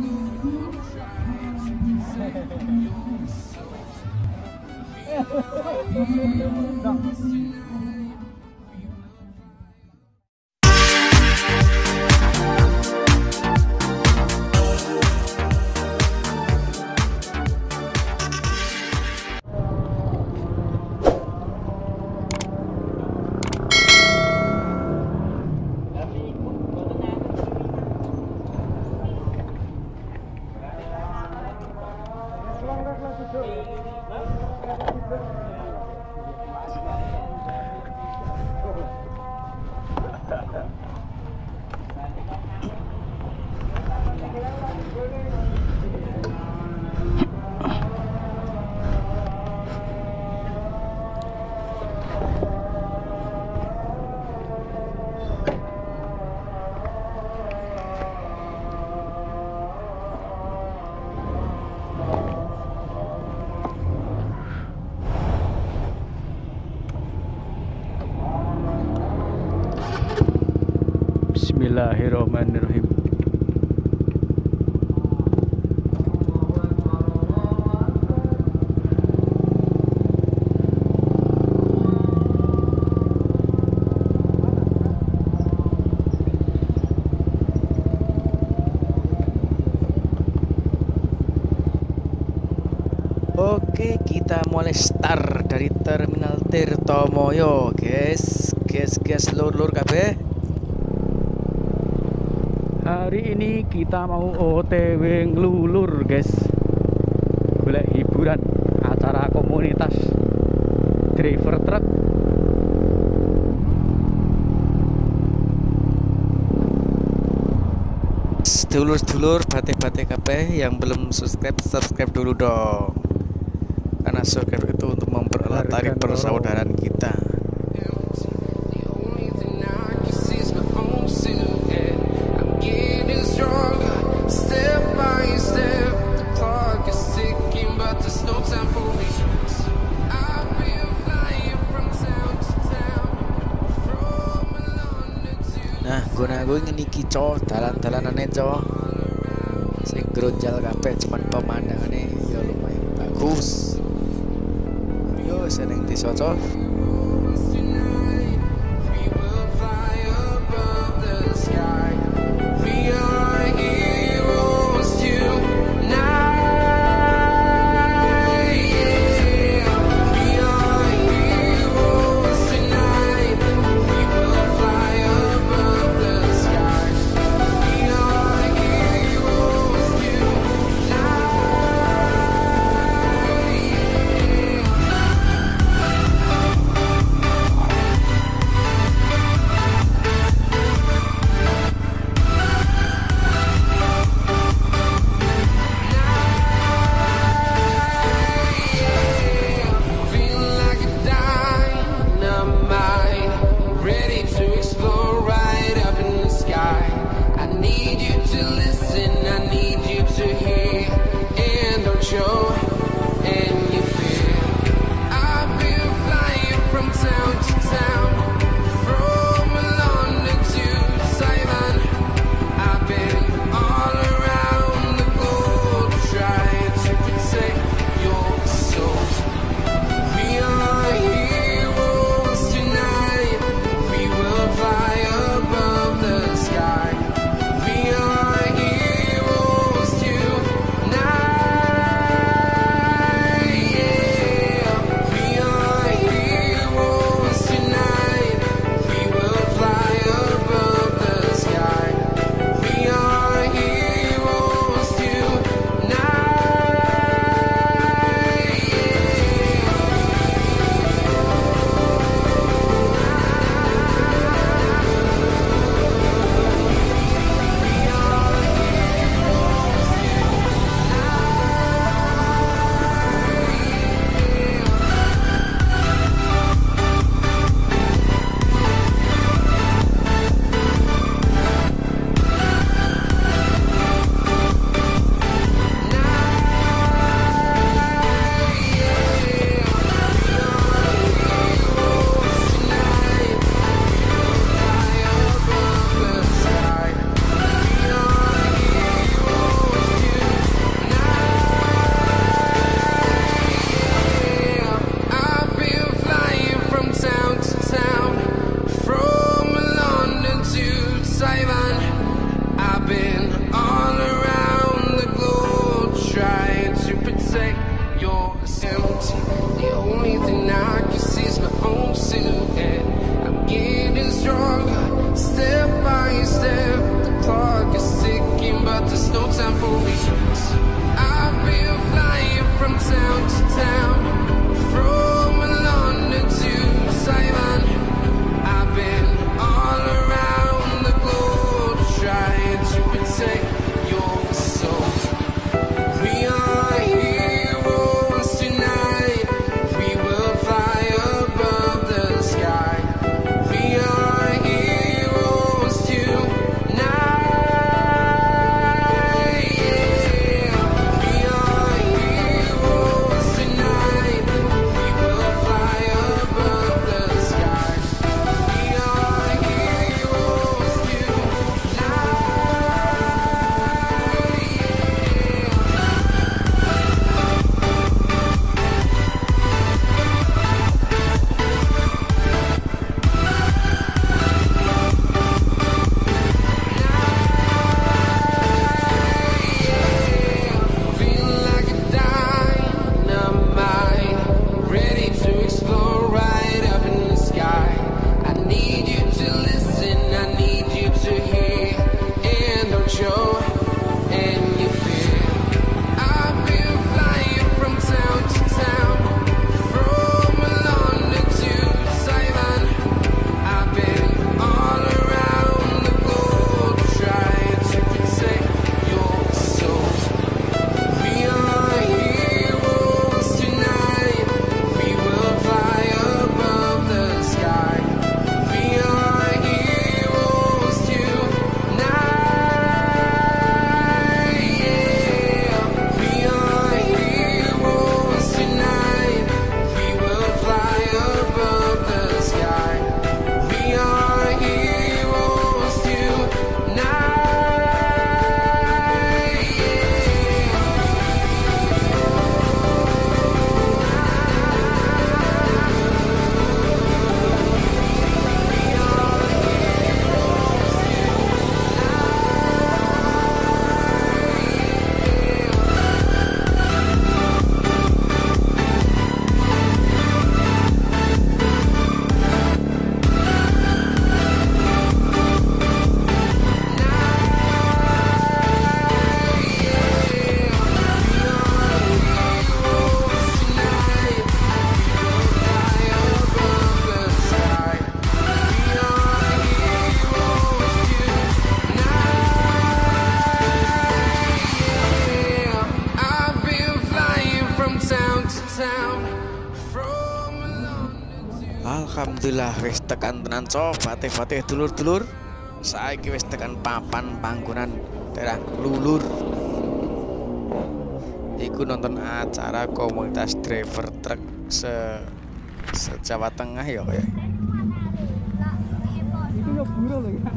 Bismillahirrahmanirrahim. Oke, kita mulai start dari Terminal Tirtomoyo, guys. Lur kabeh. Hari ini kita mau OTW ngelulur, guys. Golek hiburan, acara komunitas driver truk. Sedulur-sedulur bate-bate kabeh yang belum subscribe dulu dong. Karena subscribe itu untuk mempererat tali persaudaraan kita. Nah, gue ngeniki dalan-dalanane sing gronjal kabeh, cuman pemandangane ya lumayan bagus. Yo seneng desa I've been flying from town to town, from London to Taiwan. I've been all around the globe trying to protect your soul. We are heroes tonight. We will fly above the sky. We are heroes tonight. Yeah. We are heroes tonight. We will fly above the sky. We are heroes feel like a dynamite, ready to explode right up in the sky. I need you to listen, I need you to hear, and don't show any fear. I've been flying from town to town, from London to Taiwan. I've been all around the globe trying to protect your soul. We are heroes tonight. We will fly above the sky. We are heroes tonight. Yeah. We are heroes tonight. We will fly above the sky. We are heroes I've been flying from town to town, from London to Alhamdulillah wis tekan tenan sobat Fatih dulur-dulur. Saiki wis tekan papan panggonan daerah Lulur. Iku nonton acara komunitas driver truk se-Jawa Tengah ya kayak. Itu ya buruh loh ya.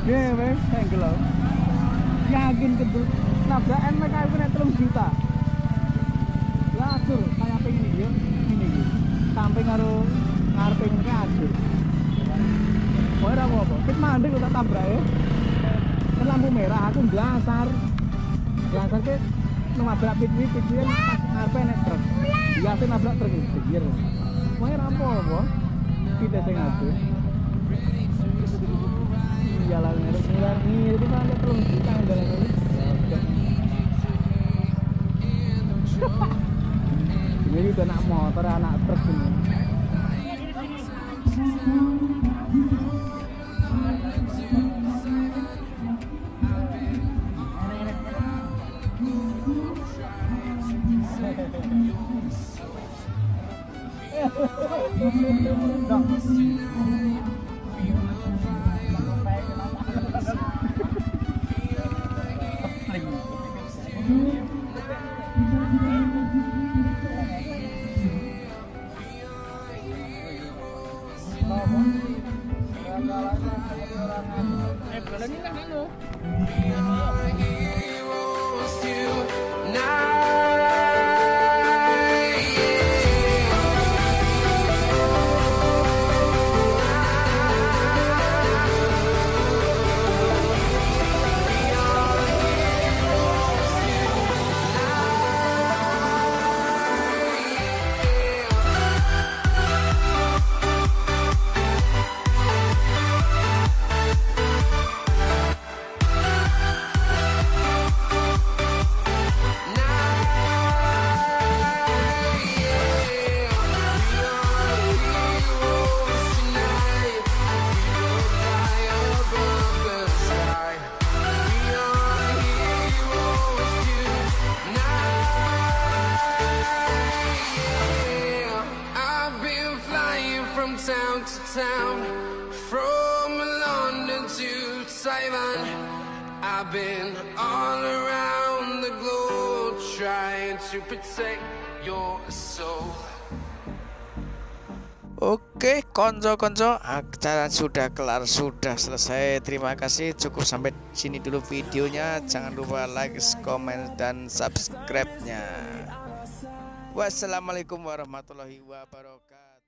wes single lho. Yakin kedul nabrak NMK iku nek 3 juta. Lah atur kaya pengen iki yo ngene iki. Sampai karo ngarepe ngene atur. Ora apa-apa, pit mandek kok tak tabrak ya. Kan lampu merah aku blasar. Blasar ke nabrak pit kan pas ngarepe nek truk. Biasa nabrak truk iki pikir. Ora apa-apa. Kita sing atur. Jalan ngiler itu kan ada 3 juta jalan ini. Ini udah anak motor, anak truk ini. Town to town, from London to Taiwan. I've been all around the globe trying to protect your soul. Oke, konco-konco, acara sudah kelar, sudah selesai. Terima kasih, cukup sampai sini dulu videonya. Jangan lupa like, comment, dan subscribe-nya. Wassalamualaikum warahmatullahi wabarakatuh.